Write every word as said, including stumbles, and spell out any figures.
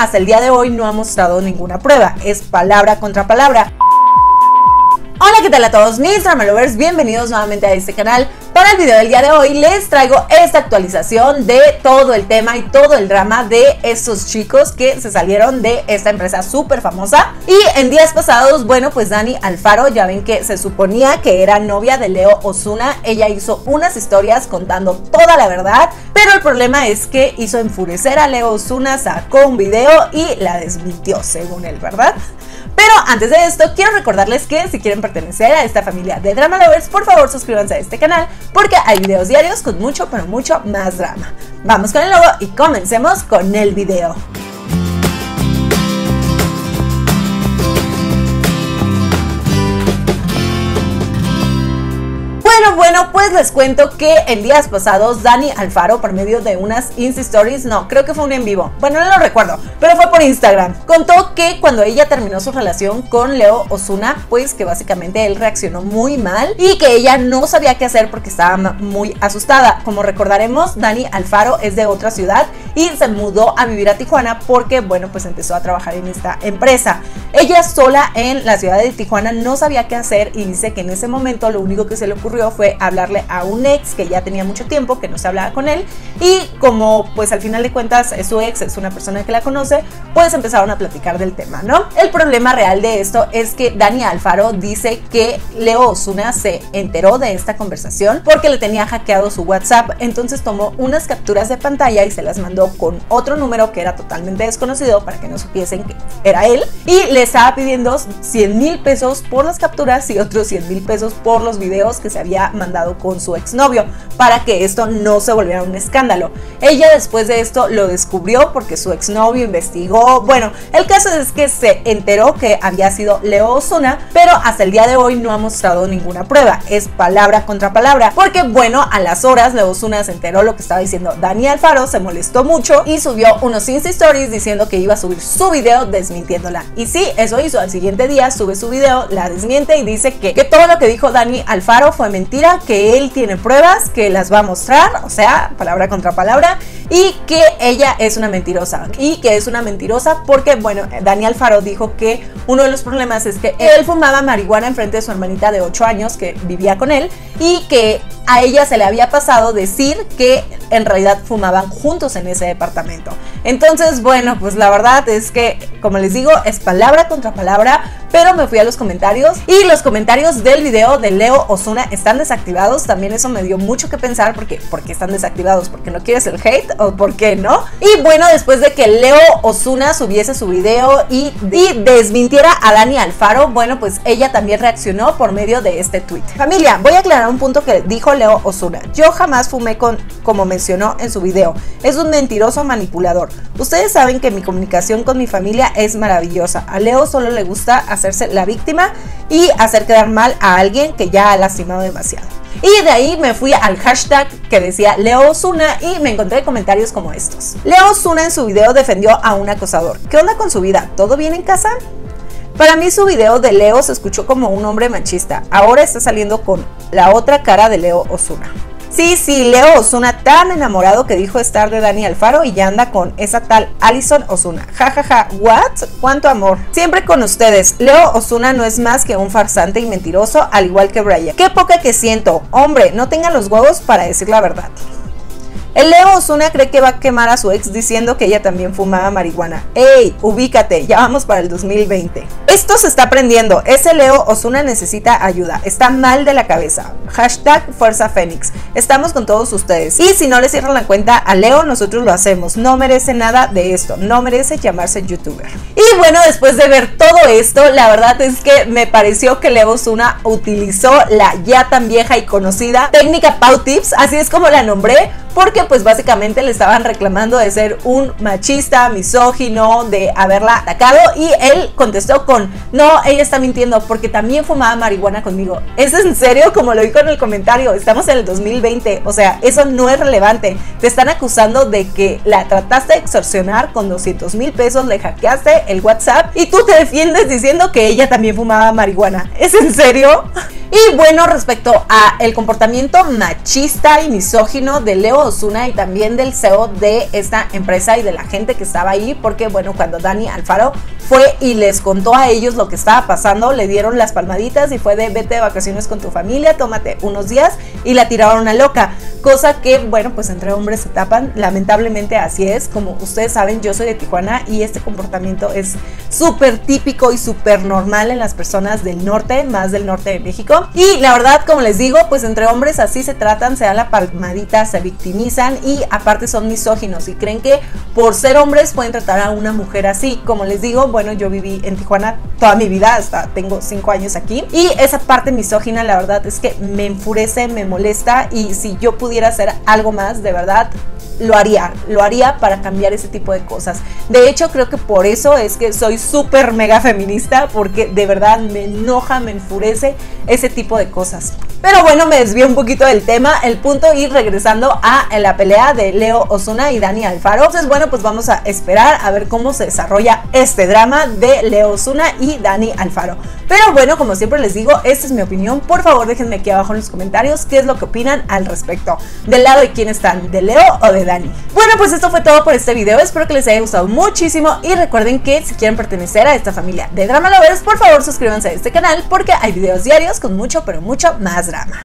hasta el día de hoy no ha mostrado ninguna prueba, es palabra contra palabra. Hola, ¿qué tal a todos mis drama lovers? Bienvenidos nuevamente a este canal. Para el video del día de hoy les traigo esta actualización de todo el tema y todo el drama de estos chicos que se salieron de esta empresa súper famosa. Y en días pasados, bueno, pues Dani Alfaro, ya ven que se suponía que era novia de Leo Ozuna. Ella hizo unas historias contando toda la verdad, pero el problema es que hizo enfurecer a Leo Ozuna, sacó un video y la desmintió, según él, ¿verdad? Pero antes de esto, quiero recordarles que si quieren pertenecer a esta familia de drama lovers, por favor suscríbanse a este canal porque hay videos diarios con mucho, pero mucho más drama. Vamos con el logo y comencemos con el video. Bueno, bueno, pues les cuento que en días pasados Dani Alfaro, por medio de unas Insta Stories, no, creo que fue un en vivo, bueno, no lo recuerdo, pero fue por Instagram, contó que cuando ella terminó su relación con Leo Ozuna, pues que básicamente él reaccionó muy mal y que ella no sabía qué hacer porque estaba muy asustada. Como recordaremos, Dani Alfaro es de otra ciudad y se mudó a vivir a Tijuana porque, bueno, pues empezó a trabajar en esta empresa. Ella sola en la ciudad de Tijuana no sabía qué hacer y dice que en ese momento lo único que se le ocurrió fue hablarle a un ex que ya tenía mucho tiempo que no se hablaba con él, y como pues al final de cuentas su ex es una persona que la conoce, pues empezaron a platicar del tema, ¿no? El problema real de esto es que Dani Alfaro dice que Leo Ozuna se enteró de esta conversación porque le tenía hackeado su WhatsApp, entonces tomó unas capturas de pantalla y se las mandó con otro número que era totalmente desconocido para que no supiesen que era él, y le estaba pidiendo cien mil pesos por las capturas y otros cien mil pesos por los videos que se había mandado con su exnovio para que esto no se volviera un escándalo. Ella después de esto lo descubrió porque su exnovio investigó. Bueno, el caso es que se enteró que había sido Leo Ozuna, pero hasta el día de hoy no ha mostrado ninguna prueba, es palabra contra palabra, porque bueno, a las horas Leo Ozuna se enteró lo que estaba diciendo Dani Alfaro, se molestó mucho y subió unos Insta Stories diciendo que iba a subir su video desmintiéndola, y sí, eso hizo. Al siguiente día sube su video, la desmiente y dice que, que todo lo que dijo Dani Alfaro fue mentira, que él tiene pruebas, que las va a mostrar, o sea, palabra contra palabra, y que ella es una mentirosa, y que es una mentirosa porque, bueno, Dani Alfaro dijo que uno de los problemas es que él fumaba marihuana enfrente de su hermanita de ocho años que vivía con él, y que a ella se le había pasado decir que en realidad fumaban juntos en ese departamento. Entonces, bueno, pues la verdad es que, como les digo, es palabra contra palabra, pero me fui a los comentarios y los comentarios del video de Leo Ozuna están desactivados. También eso me dio mucho que pensar porque ¿por qué están desactivados? ¿Porque no quieres el hate o por qué no? Y bueno, después de que Leo Ozuna subiese su video y, y desmintiera a Dani Alfaro, bueno, pues ella también reaccionó por medio de este tweet. Familia, voy a aclarar un punto que dijo Leo Ozuna. Yo jamás fumé con, como mencionó en su video. Es un mentiroso manipulador. Ustedes saben que mi comunicación con mi familia es maravillosa. A Leo solo le gusta hacerse la víctima y hacer quedar mal a alguien que ya ha lastimado demasiado. Y de ahí me fui al hashtag que decía Leo Ozuna y me encontré comentarios como estos. Leo Ozuna en su video defendió a un acosador. ¿Qué onda con su vida? ¿Todo bien en casa? Para mí su video de Leo se escuchó como un hombre machista. Ahora está saliendo con la otra cara de Leo Ozuna. Sí, sí, Leo Ozuna tan enamorado que dijo estar de Dani Alfaro y ya anda con esa tal Alison Ozuna. Ja, ja, ja, ¿what? ¿Cuánto amor? Siempre con ustedes, Leo Ozuna no es más que un farsante y mentiroso, al igual que Brian. Qué poca que siento. Hombre, no tenga los huevos para decir la verdad. El Leo Ozuna cree que va a quemar a su ex diciendo que ella también fumaba marihuana. ¡Ey! Ubícate, ya vamos para el dos mil veinte. Esto se está prendiendo. Ese Leo Ozuna necesita ayuda. Está mal de la cabeza. Hashtag Fuerza Fénix. Estamos con todos ustedes. Y si no le cierran la cuenta a Leo, nosotros lo hacemos. No merece nada de esto. No merece llamarse youtuber. Y bueno, después de ver todo esto, la verdad es que me pareció que Leo Ozuna utilizó la ya tan vieja y conocida técnica Pau Tips. Así es como la nombré. Porque pues básicamente le estaban reclamando de ser un machista, misógino, de haberla atacado, y él contestó con no, ella está mintiendo porque también fumaba marihuana conmigo. ¿Es en serio? Como lo dijo en el comentario, estamos en el dos mil veinte, o sea, eso no es relevante. Te están acusando de que la trataste de extorsionar con doscientos mil pesos, le hackeaste el WhatsApp y tú te defiendes diciendo que ella también fumaba marihuana. ¿Es en serio? Y bueno, respecto a el comportamiento machista y misógino de Leo Ozuna y también del C E O de esta empresa y de la gente que estaba ahí, porque bueno, cuando Dani Alfaro fue y les contó a ellos lo que estaba pasando, le dieron las palmaditas y fue de vete de vacaciones con tu familia, tómate unos días, y la tiraron a loca, cosa que bueno, pues entre hombres se tapan, lamentablemente así es. Como ustedes saben, yo soy de Tijuana y este comportamiento es súper típico y súper normal en las personas del norte, más del norte de México, y la verdad, como les digo, pues entre hombres así se tratan, se dan la palmadita, se victimizan y aparte son misóginos y creen que por ser hombres pueden tratar a una mujer así. Como les digo, bueno, yo viví en Tijuana toda mi vida, hasta tengo cinco años aquí, y esa parte misógina la verdad es que me enfurece, me molesta, y si yo pudiera hacer algo más, de verdad lo haría, lo haría para cambiar ese tipo de cosas. De hecho, creo que por eso es que soy súper mega feminista, porque de verdad me enoja, me enfurece ese tipo de cosas. Pero bueno, me desvío un poquito del tema, el punto, y regresando a la pelea de Leo Ozuna y Dani Alfaro. Entonces bueno, pues vamos a esperar a ver cómo se desarrolla este drama de Leo Ozuna y Dani Alfaro. Pero bueno, como siempre les digo, esta es mi opinión. Por favor, déjenme aquí abajo en los comentarios qué es lo que opinan al respecto. ¿Del lado de quién están? ¿De Leo o de Dani? Bueno, pues esto fue todo por este video. Espero que les haya gustado muchísimo y recuerden que si quieren pertenecer a esta familia de Drama Lovers, por favor suscríbanse a este canal porque hay videos diarios con mucho, pero mucho más drama.